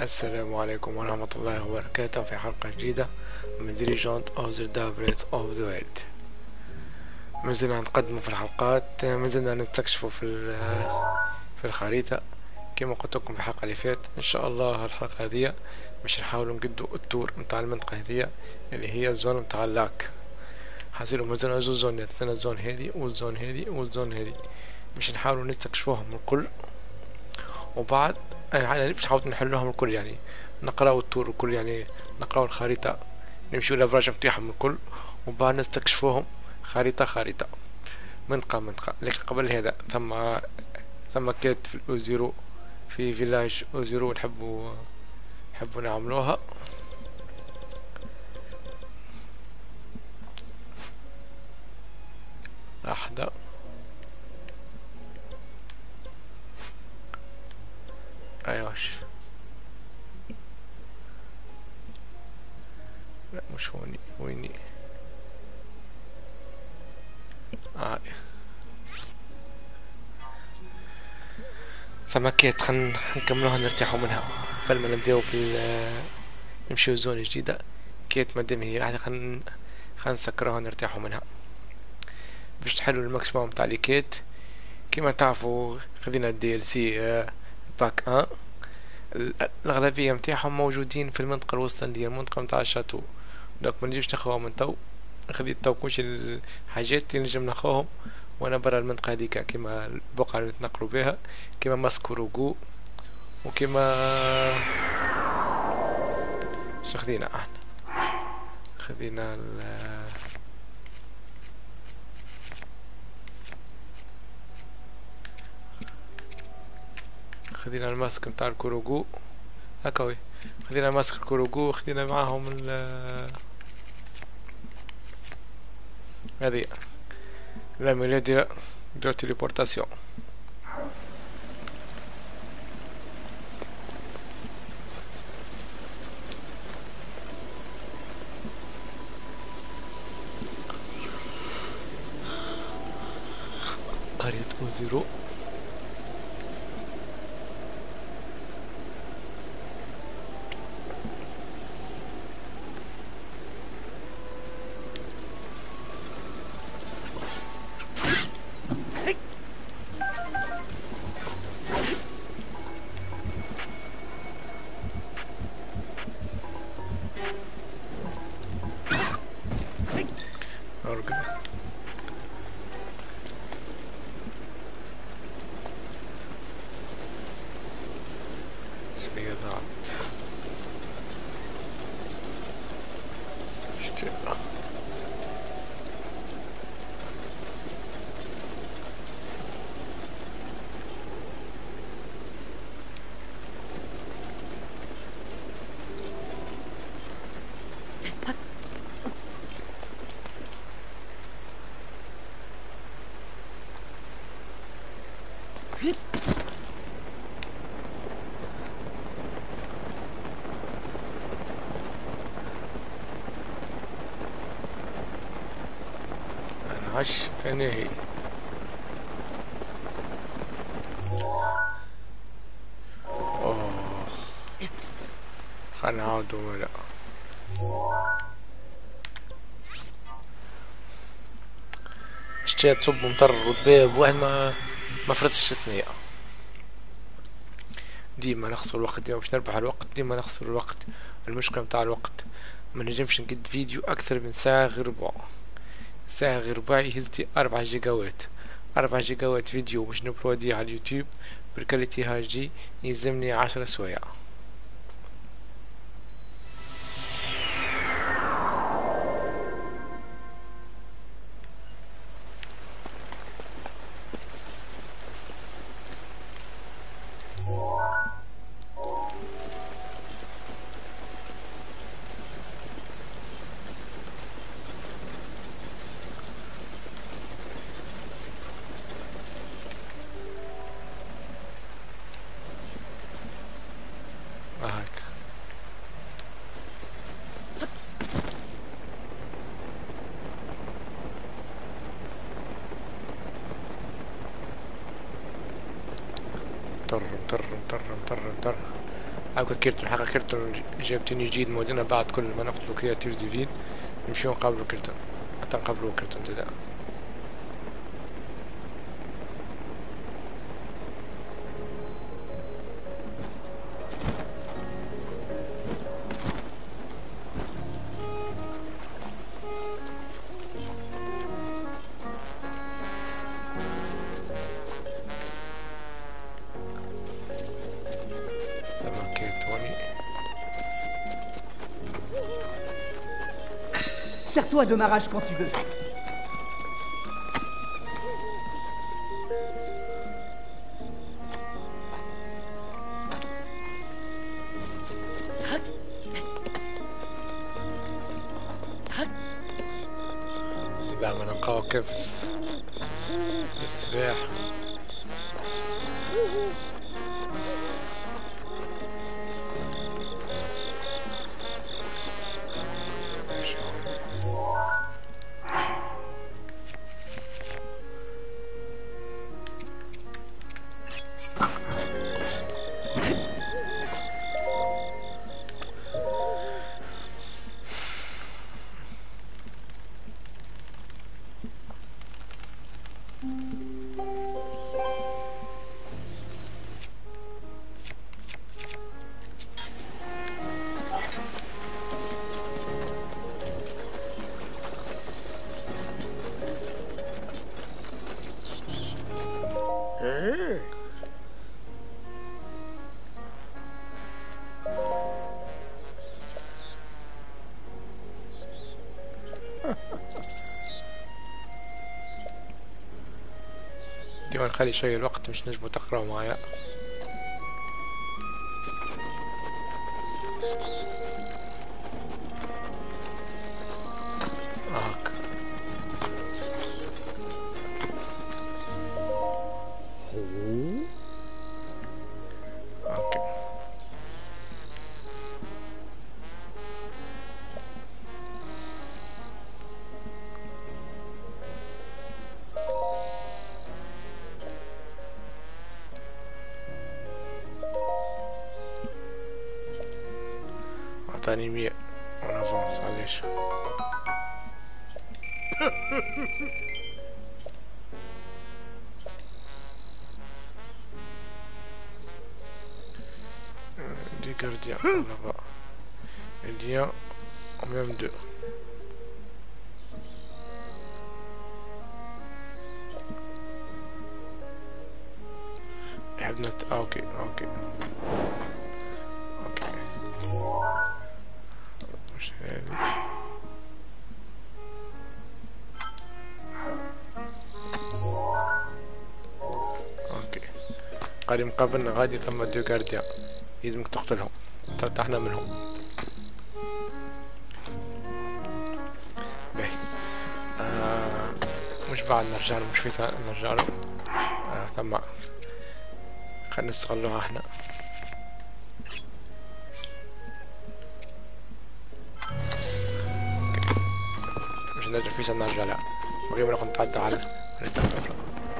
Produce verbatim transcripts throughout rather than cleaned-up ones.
السلام عليكم ورحمة الله وبركاته في حلقة جديدة من The Legend of Zelda Breath of the Wild. ما زلنا نتقدم في الحلقات، ما زلنا نستكشف في في الخريطة كما قلت لكم في الحلقة اللي فاتت. إن شاء الله الحلقة هذه باش نحاولوا نقدوا التور نتاع المنطقة هذه اللي هي الزون نتاع اللاك. حاصلوا مازلنا زوج زونات، زلنا الزون هذه والزون هذه والزون هذه باش نحاولوا نستكشفوهم الكل، وبعد يعني باش نحاول نحلوهم الكل، يعني نقراو التور الكل، يعني نقراو الخريطة، نمشيو لافراج نتاعهم الكل، وبعد نستكشفوهم خريطة خريطة منطقة منطقة. لكن قبل هذا ثم ثم كانت في الأوزيرو، في فيلاج أوزيرو نحبو نحبو نعملوها. لحظة، ايواش لا مش هوني، ويني آه. ثم كيت خلينا نكملوها نرتاحوا منها قبل ما نبداو في نمشيو زون جديدة. كيت مادام هي واحدة خلينا خلينا نسكروها نرتاحوا منها باش تحلوا الماكسيموم تاع لي كيت. كيما تعرفوا خذينا الدي ال سي باك ان، الأغلبية متاعهم موجودين في المنطقة الوسطى اللي هي المنطقة متاع الشاتو، دوك منجمش ناخوها من تو. خذيت تو كلشي الحاجات اللي نجم ناخوهم وانا برا المنطقة هذيك، كيما البقعة اللي نتنقلوا بها، كيما ماسكوروغو، وكيما شو خذينا احنا، خذينا ال خذينا الماسك نتاع الكوروغو هكاوي، خذينا ماسك الكوروغو، خذينا معاهم ال هذه لا ميلودي دو تيليبورتاسيون. قرية أوزيرو، عش هني اوه خلنا نعاودو ولا شتي تصب مطر وذباب واحد ما ما فرتش الثنية. ديما نخسر الوقت، ديما باش نربح الوقت ديما نخسر الوقت. المشكلة متاع الوقت ما نجمش نقد فيديو اكثر من ساعة غير ربع، ساعة غير ربع يهزلي أربعة جيجاوات، أربعة جيجاوات فيديو باش نبروديه على اليوتيوب بالكاليتي هاش دي يلزمني عشر سوايع. هاك مطر مطر مطر مطر مطر هاكا كيرتون حقا كيرتون جابتني جيد مودنا بعد كل ما نقتلو كرياتير ديفين نمشيو نقابلو كيرتون حتى نقابلو كيرتون زادا. Sers-toi de ma rage quand tu veux. دائما نلقاو كبس بالسباح. ديما نخلي شوية الوقت مش نجمو تقراو معايا. هاك اوكي عطاني مية اون افونس علاش؟ دي gardiens là-bas. Il y a même deux. حبنت اوكي اوكي اوكي مش هذي. اوكي قاعد مقابلنا غادي ثم دو جارديان لازمك تقتلهم ترتاحنا منهم. باهي آه مش بعد نرجع له مش في ساعة نرجع له آه ثم خلينا نستغلوها احنا. مش نرجع في ساعة نرجع لها بغينا ناخد نتعدى على التقدم.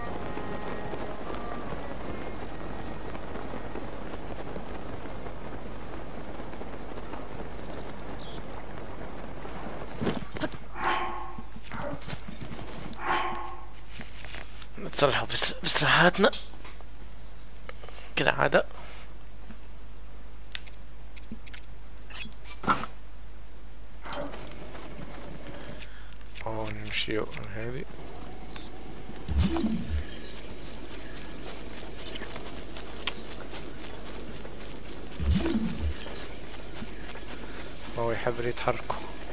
نتصلحوا بسلاحاتنا كالعادة. او نمشيو من هذه هو يحب يتحركوا.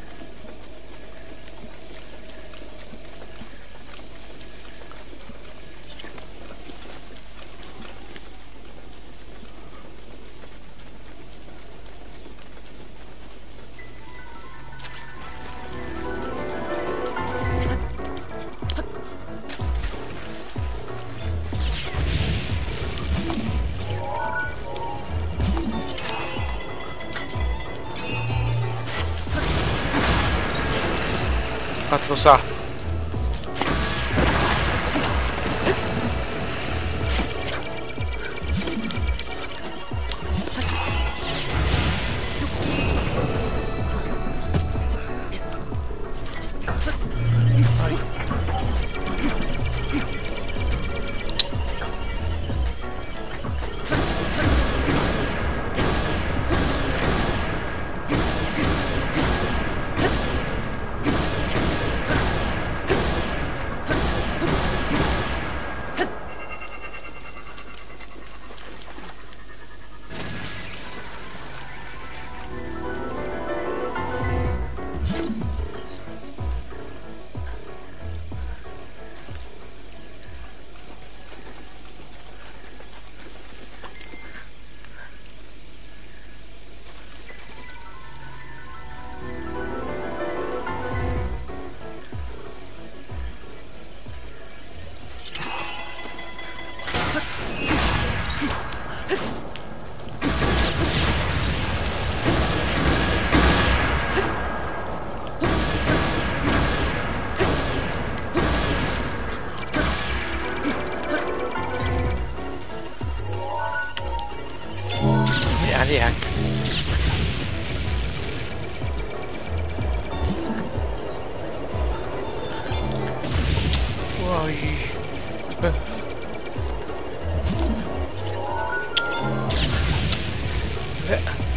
قتلوا صح. عليها. واي لا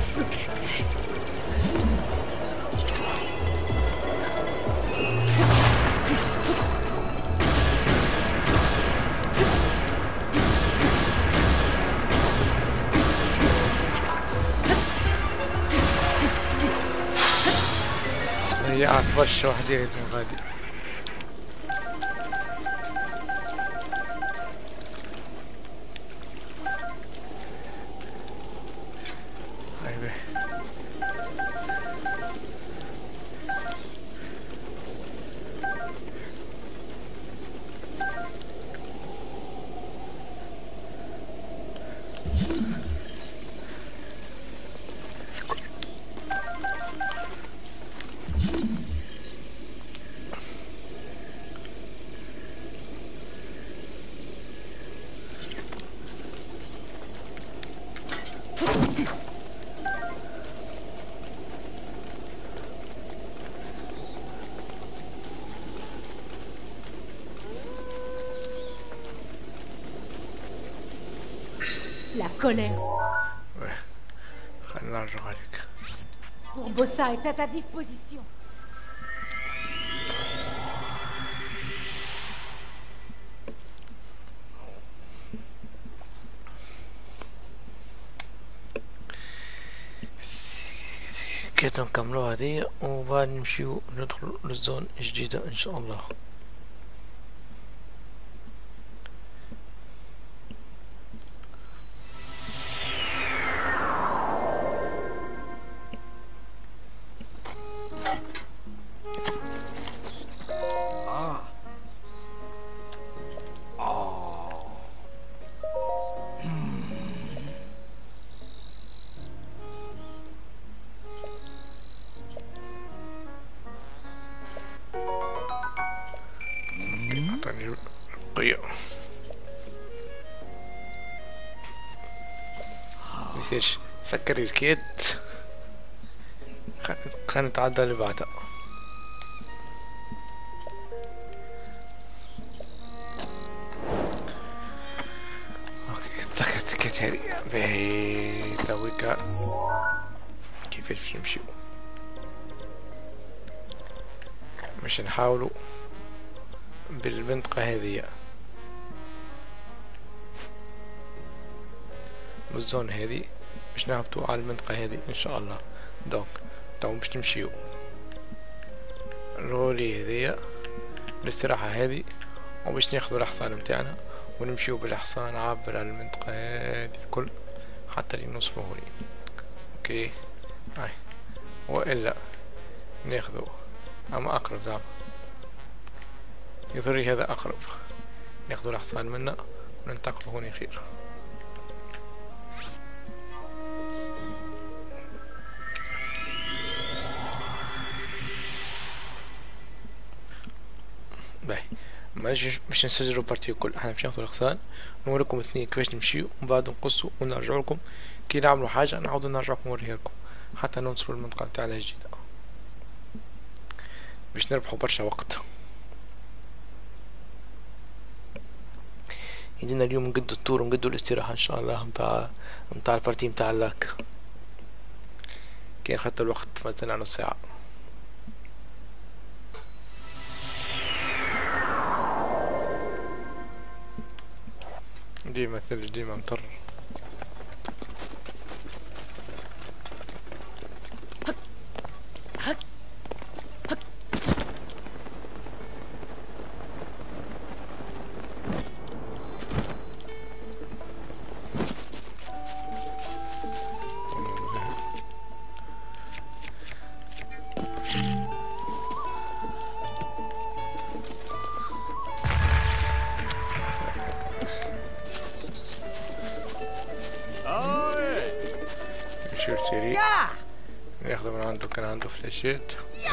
هي عطبش وحدي من غادي. هاي La colère. Ouais. خلينا نرجع عليك. Urbosa est à ta disposition. كده نكملوا هذه وبعد نمشيو ندخل للزون جديدة ان شاء الله. قيا ميصيرش سكري الكيت. خلينا نتعدى اللي بعدها. اوكي سكرت الكيت هذي باهي تويكا كيفاش نمشيو. باش نحاولوا بالمنطقة هذه بالزون هذه باش نهبطوا على المنطقة هذه ان شاء الله. دونك تو باش نمشيو الغولي هذيا الاستراحة هذه وباش ناخذوا الحصان متاعنا ونمشيو بالحصان عبر على المنطقة هذه الكل حتى اللي نوصلوا هوني. اوكي هاي والا ناخذوا اما اقرب زعما يظهر هذا أقرب. ناخذ الحصان منا وننتقل هوني خير. باهي ماجيش باش نسجلوا بارتي الكل. احنا باش ناخذوا الحصان نوريكم اثنين كيفاش نمشيو ومن بعد نقصوا ونرجعوا لكم كي نعملوا حاجة نعاودوا نرجعكم نوريها لكم حتى نوصلوا للمنطقة نتاعنا الجديدة باش نربحوا برشا وقت. يدينا اليوم نقدو التور ونقدو الاستراحة ان شاء الله متاع متاع البارتي متاع اللاك. كاين خدت الوقت مثلا نص ساعة. ديما ثلج ديما مطر. فينشير سيري ناخذ من عنده، كان عنده فلاشات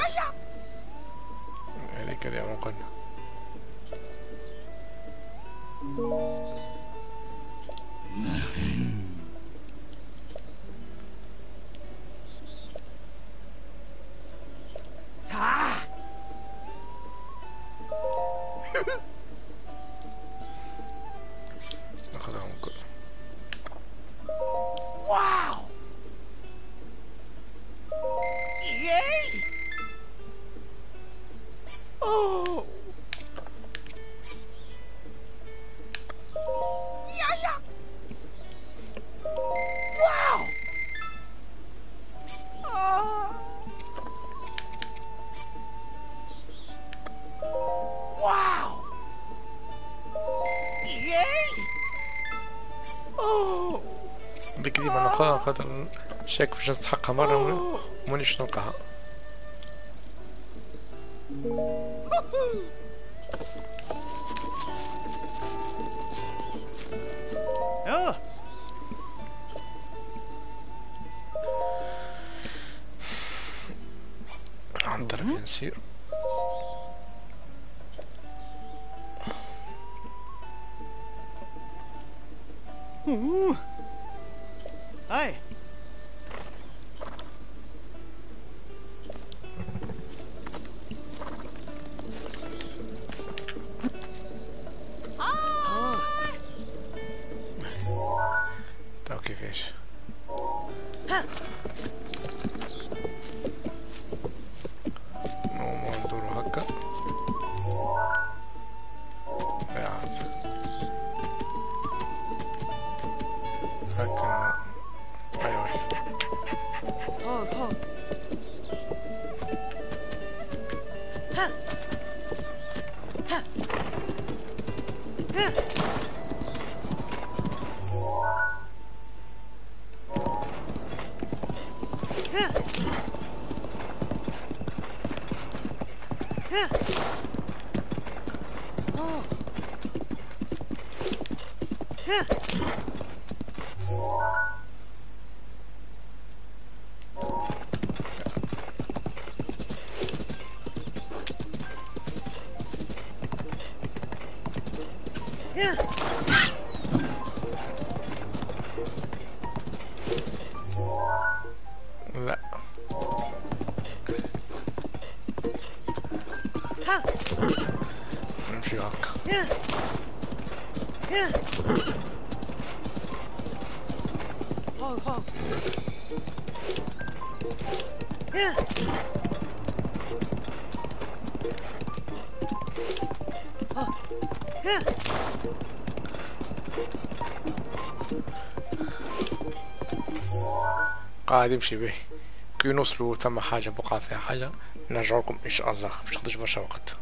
هذيك اللي ما قلنا. ناخذهم كلهم. واو ياي اوه يا يا واو آه. واو ياي اوه بكذي ما نلقاها خاطر شاك باش نستحقها مرة ومانيش نلقاها. عن طرف نسير. هاي تو كيفاش نو ندورو هكا هكا ايوا لا نمشي هكا. قاعد يمشي به كي نوصلوا ثم حاجة بقى فيها حاجة نرجع لكم ان شاء الله، مش تاخدوش برشا وقت.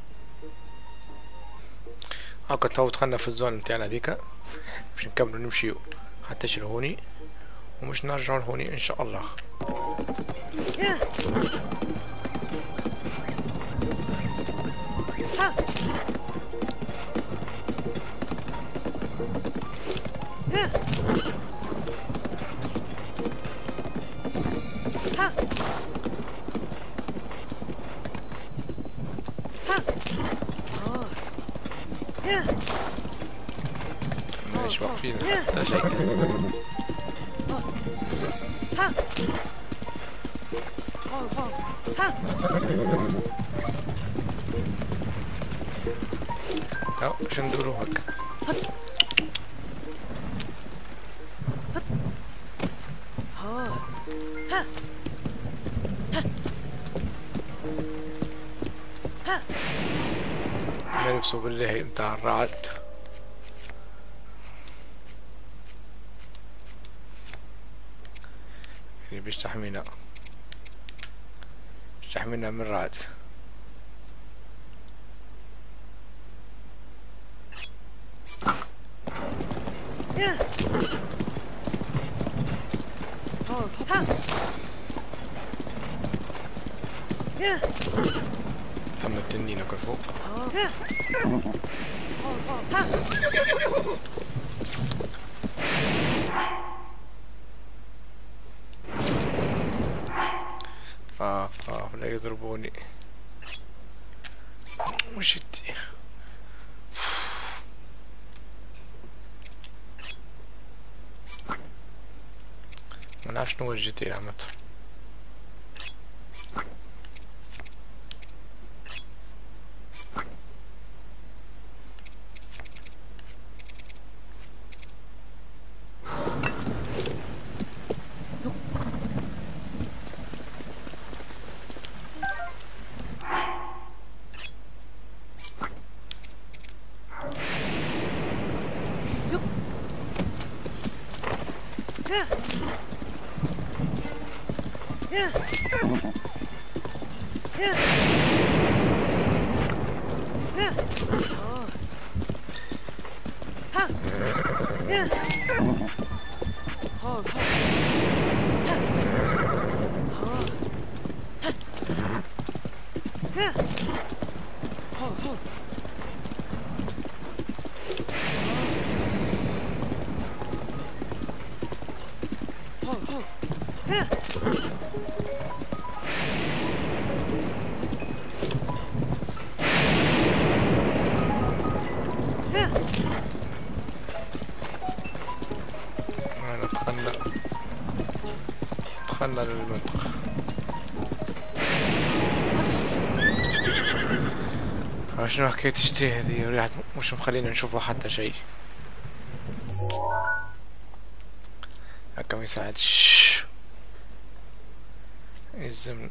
هاكا تو دخلنا في الزون نتاعنا ذيكا باش نكملوا نمشيو حتى شلهوني ومش نرجعوا لهوني ان شاء الله. مش واقفين حتى شيء. تو باش ندورو هكا. نلبسو بالله متاع الرعد. اللي باش تحمينا باش تحمينا من الرعد. ثم التنين هكا فوق. ولا يضربوني. وش التي ما نعرف شنو وجهتي عمته. دخلنا دخلنا للمنطقة. شنو حكاية تشتي هذي وريحة مش مخلينا نشوفوا حتى شيء. هكا ما يساعدش يلزمنا.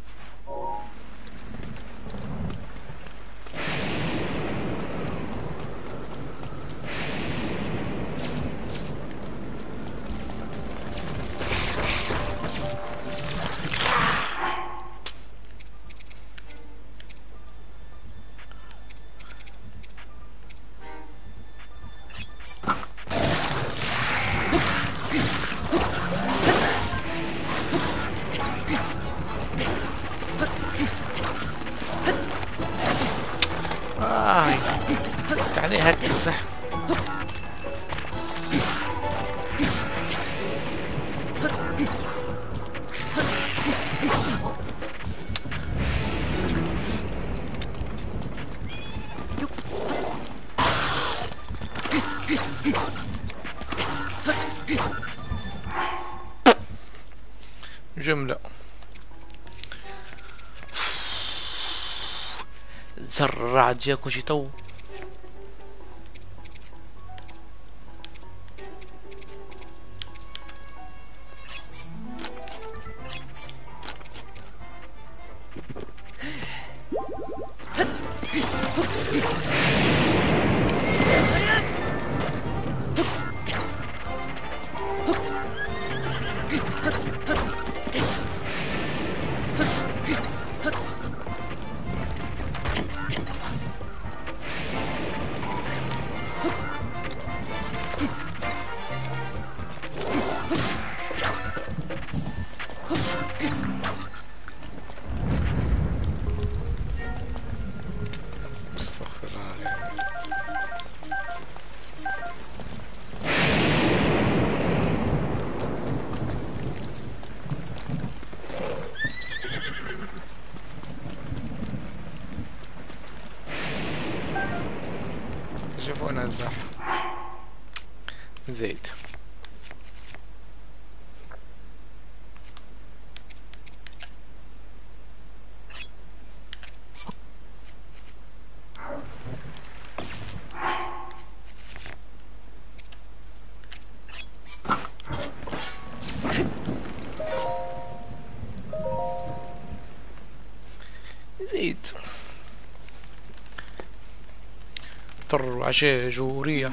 آه تعالي هكا صح. جملة زرع جاكو شي تو. شوفونا الزحف زيت. زيت طر وعشاء وريح.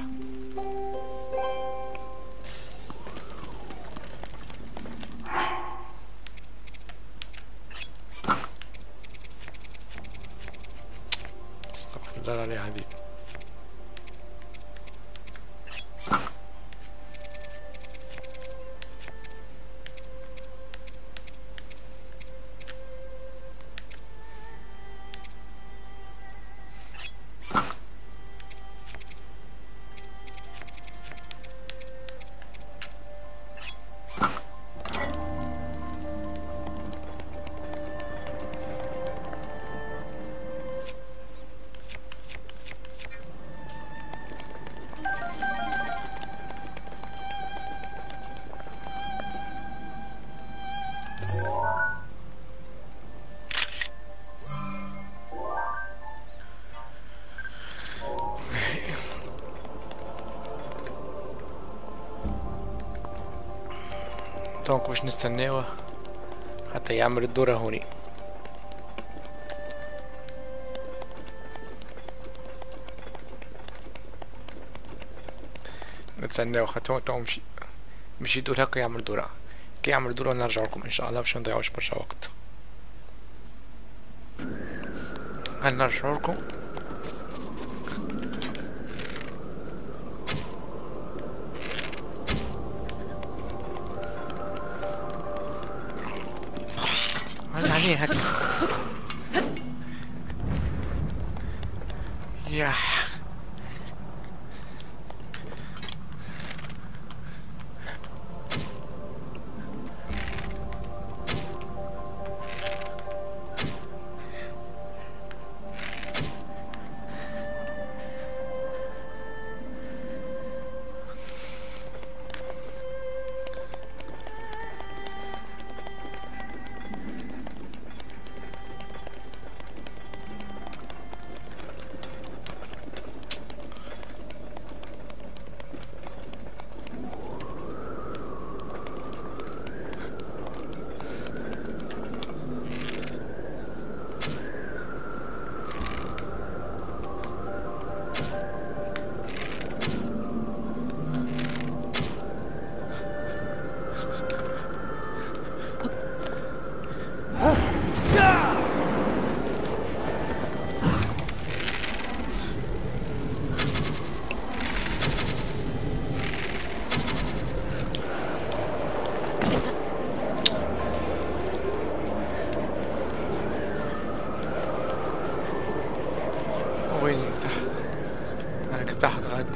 استغفر الله العلي العظيم. دونك باش نستناوه حتى يعمل الدورة هوني. نتسناو خاطر تو مشي مشي يدور هكا يعمل دورة. كي يعمل دورة نرجع لكم ان شاء الله باش منضيعوش برشا وقت. هنرجع لكم. هلا عليه هكا ياح. وين تحت؟ انا كنت تحت غادي.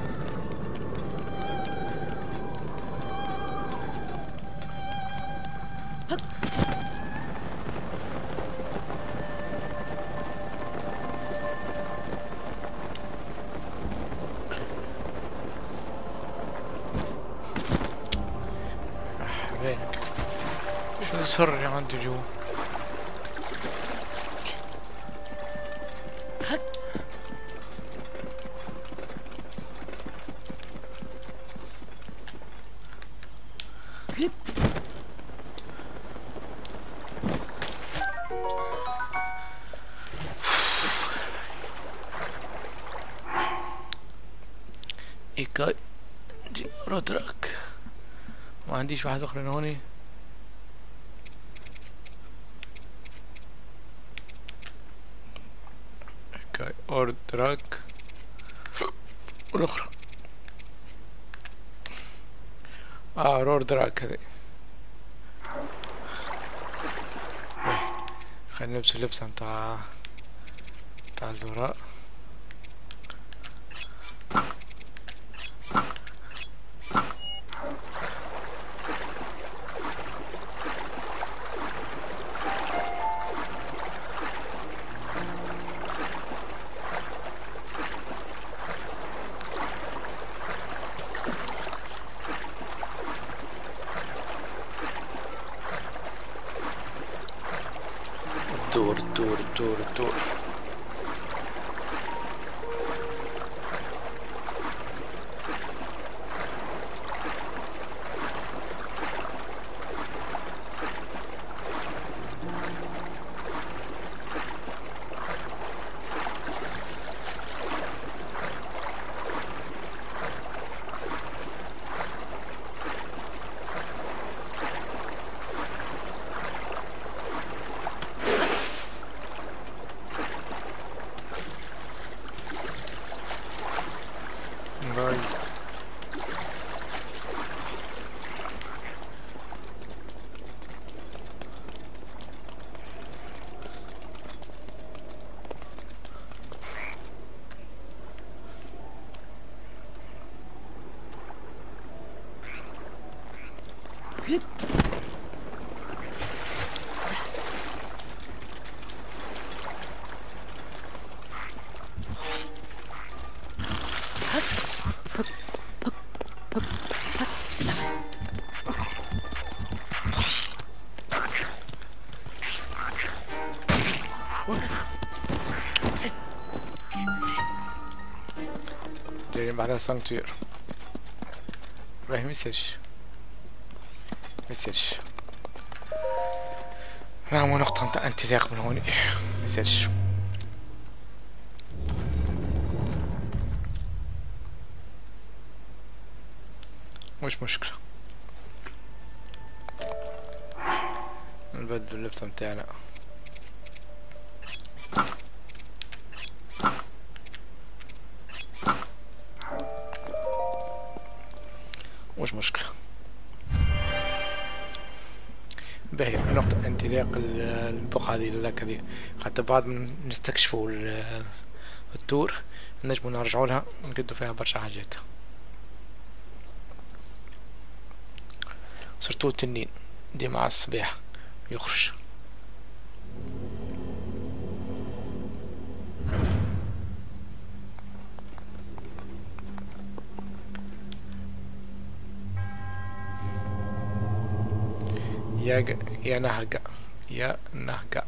وينك؟ شو السر اللي عندي جوا؟ إيكاي دي رودراك. ما عنديش واحد اخر هوني. إيكاي اوردراك والاخرى اه رودراك هذي. خلينا نلبس اللبس متاع متاع الزوراء. دور دور دور دور. باي. جايين بعدها سانكتوير. راهي مسج ميصيرش نعمل نقطة نتاع انطلاق من هوني ميصيرش. مش مشكلة نبدل اللبسة متاعنا. مش مشكلة. باهي نقطة انطلاق البقعة هذه ولا كذي، حتى بعد من نستكشفوا التور نجمو نرجعوا لها نقدو فيها برشا حاجات، سورتو التنين ديما على الصباح يخرج. يا ج... يا نهجة يا نهجة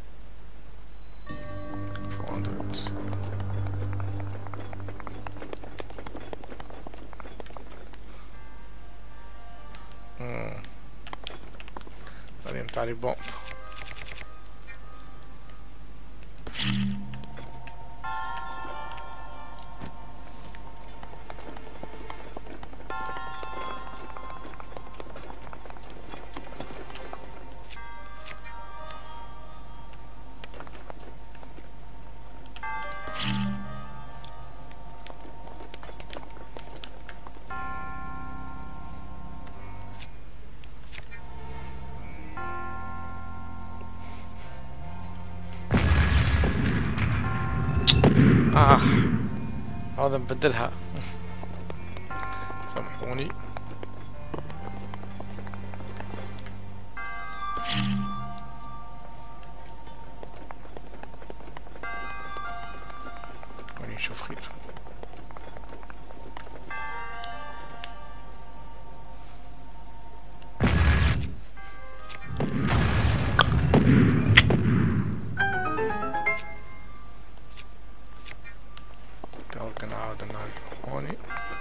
امم بعدين تعالي بومب. آه هذا نبدلها سامحوني. ونشوف خير. نعاود نعاود هوني.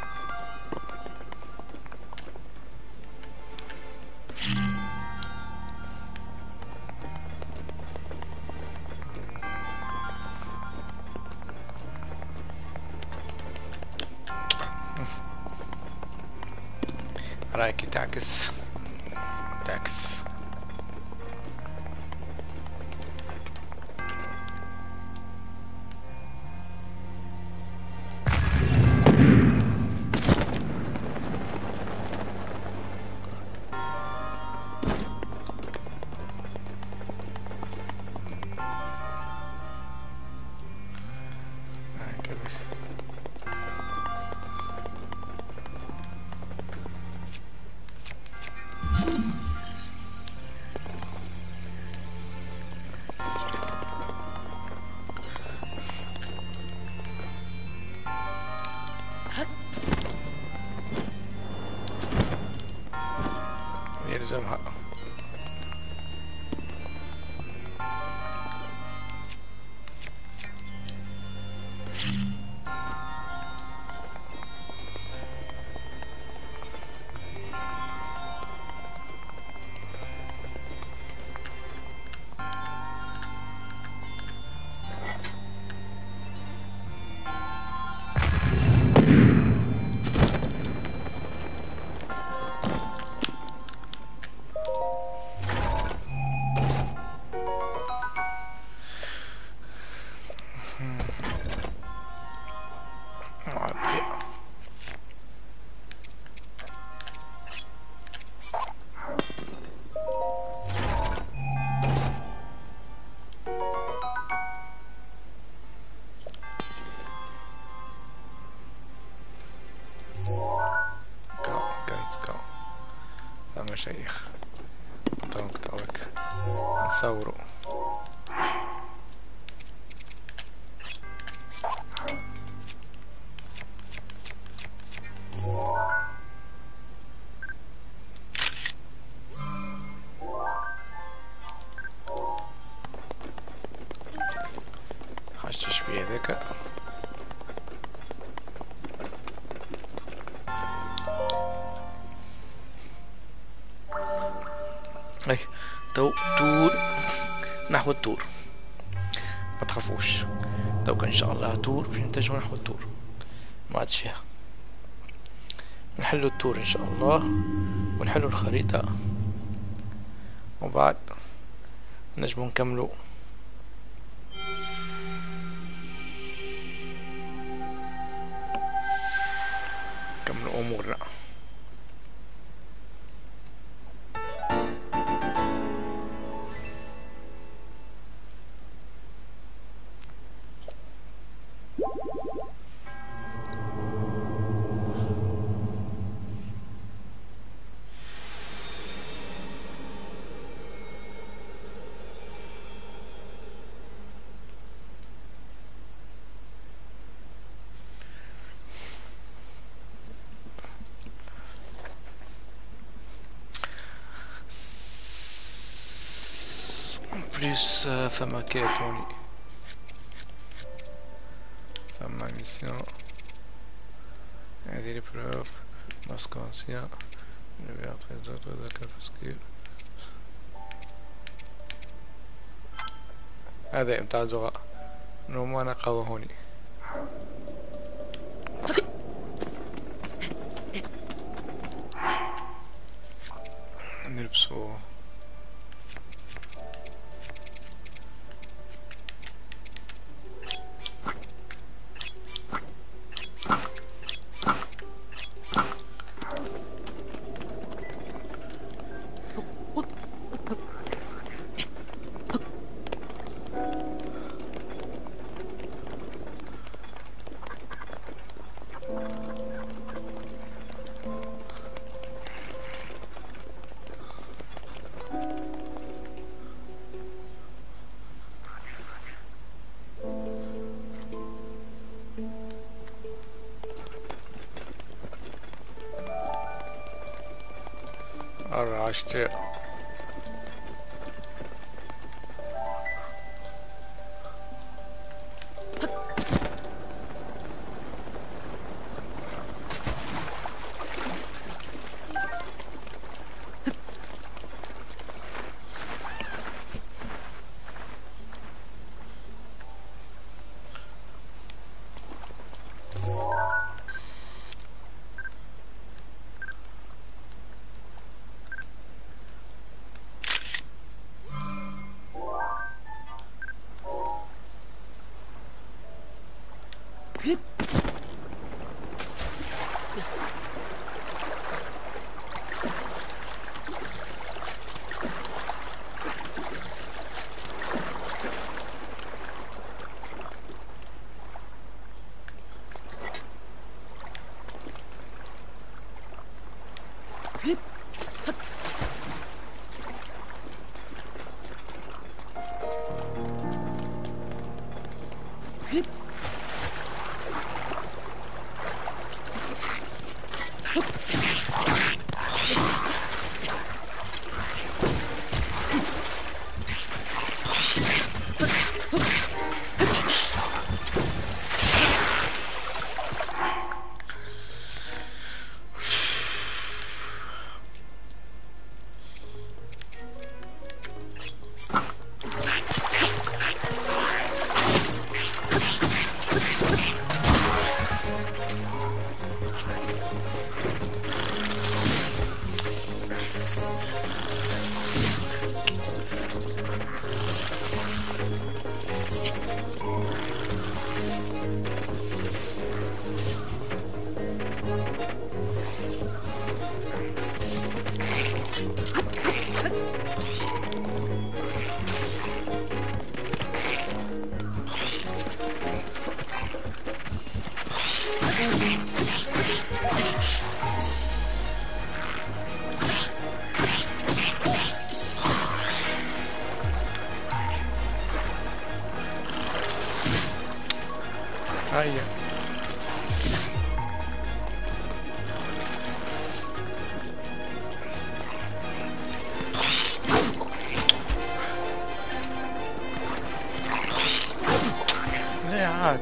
رايكي تعكس تعكس. يلزمها مشايخ دونك توك نصورو. حاجة شوية ذكاء. اي تو تور نحو التور، ما تخافوش. تو ان شاء الله تور باش نتجهوا نحو التور، ما عادش فيها. نحلوا التور ان شاء الله ونحلوا الخريطة، وبعد نجموا نكملوا نكملوا امورنا. بليس ثما كيتوني ثما ميسيون هذه لي بروف ماسك انسيان نبي اعطي زوت وذاك الفسكيل هذا امتاع زغاء نوم وانا قوهوني. نلبسو عشت هيا ليه عاد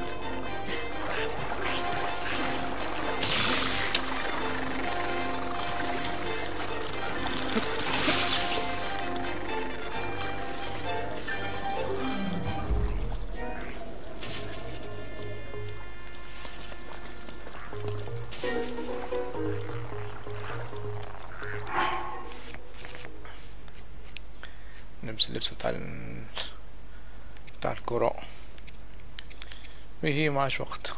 نلبس اللبس بتاع ال... بتاع الكرة، وهي معاش وقت.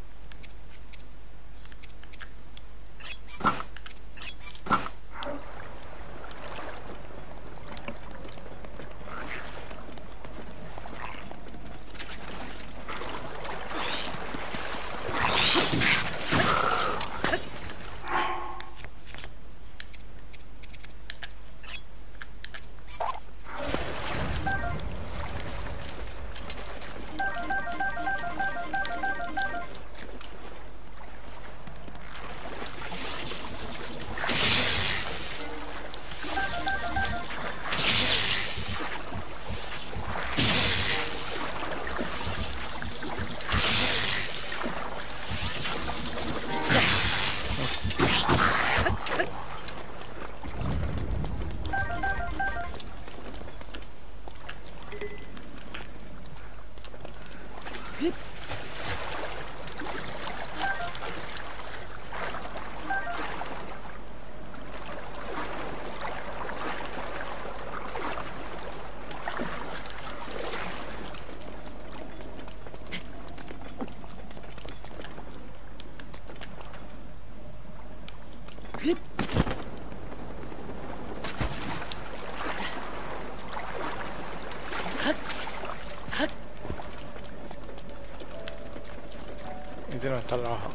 قدرنا نطلعها.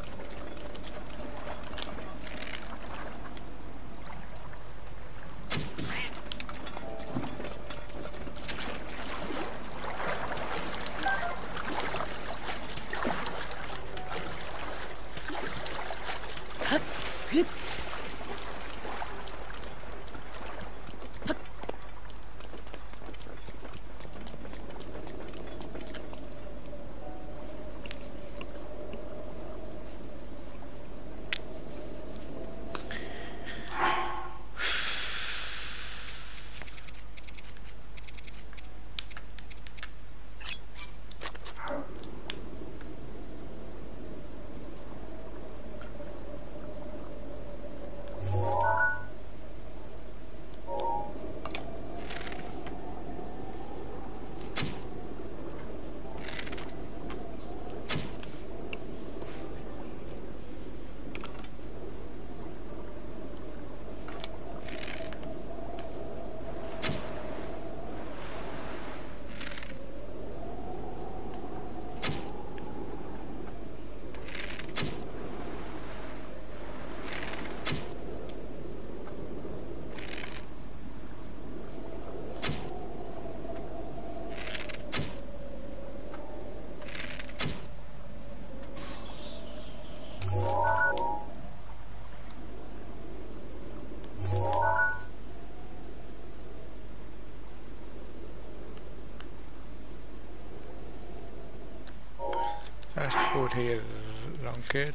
تقول هي الانكيت.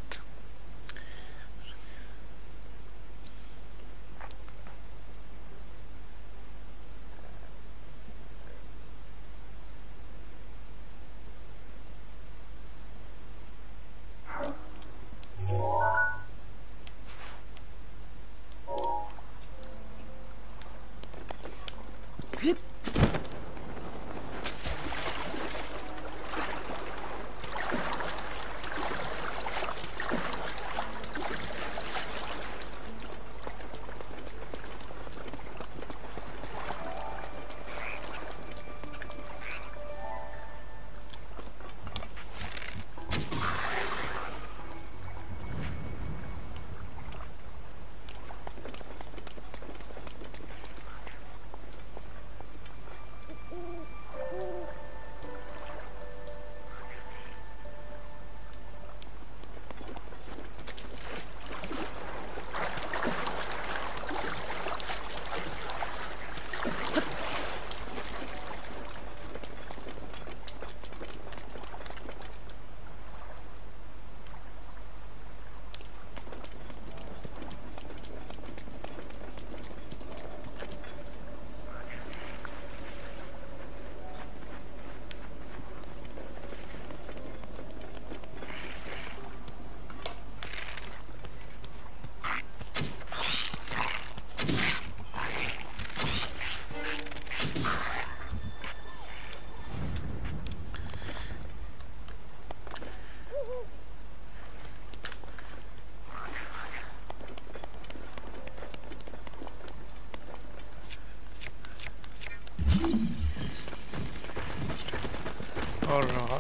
مرة.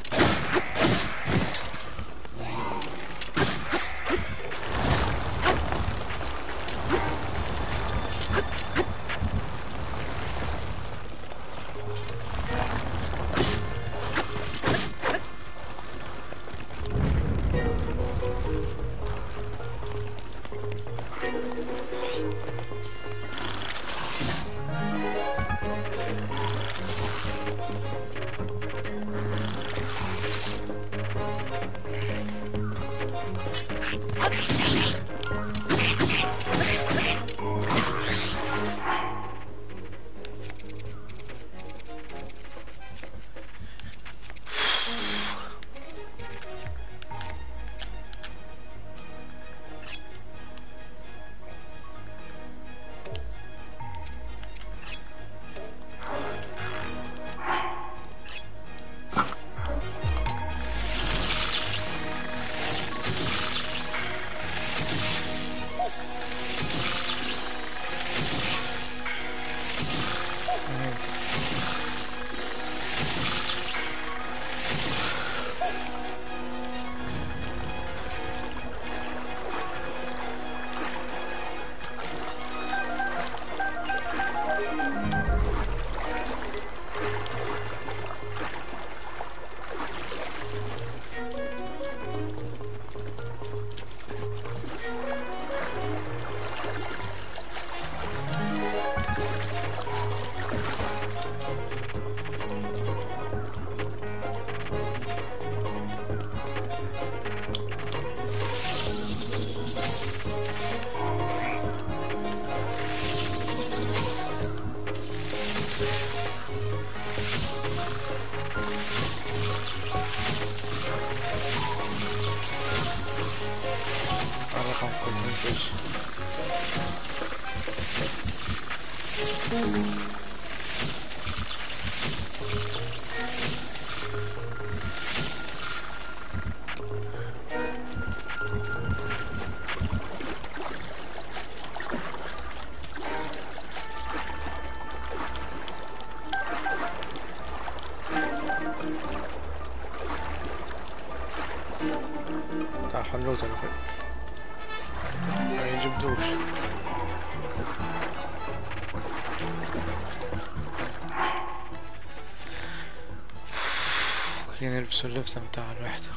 الرقم كله تاع حلوت انا كده ما يجبدوش. كي نلبسوا اللبسة متاع الوحدة.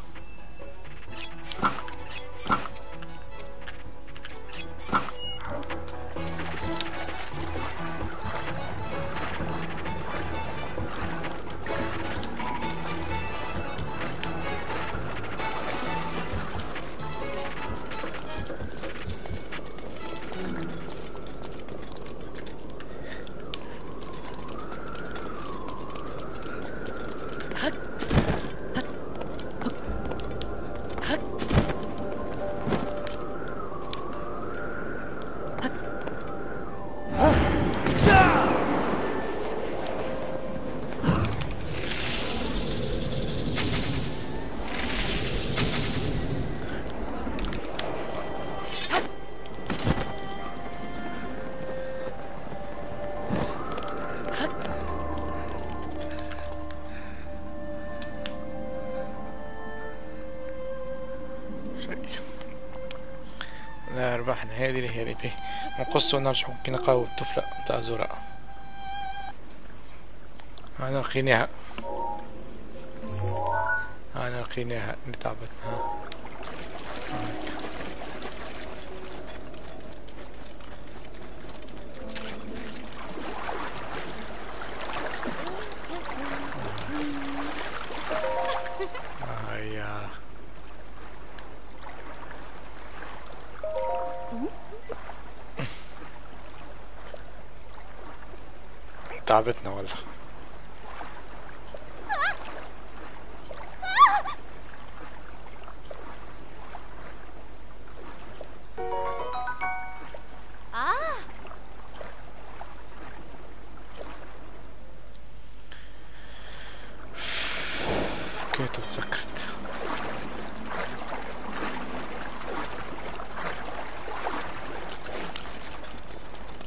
لا ربحنا. هذه اللي هي به نقص ونرجع كي نلقاو الطفلة نتاع زوراء. انا لقيناها انا لقيناها اللي تعبتنا. هيا تعبتنا والله. كيف تذكرت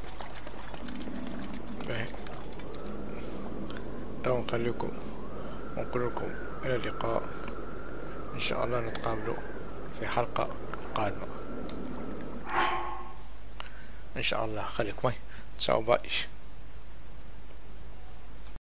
تو نخليكم ونقول لكم إلى اللقاء إن شاء الله. نتقابلوا في حلقة قادمة إن شاء الله. خليكم معي. تشاو باي.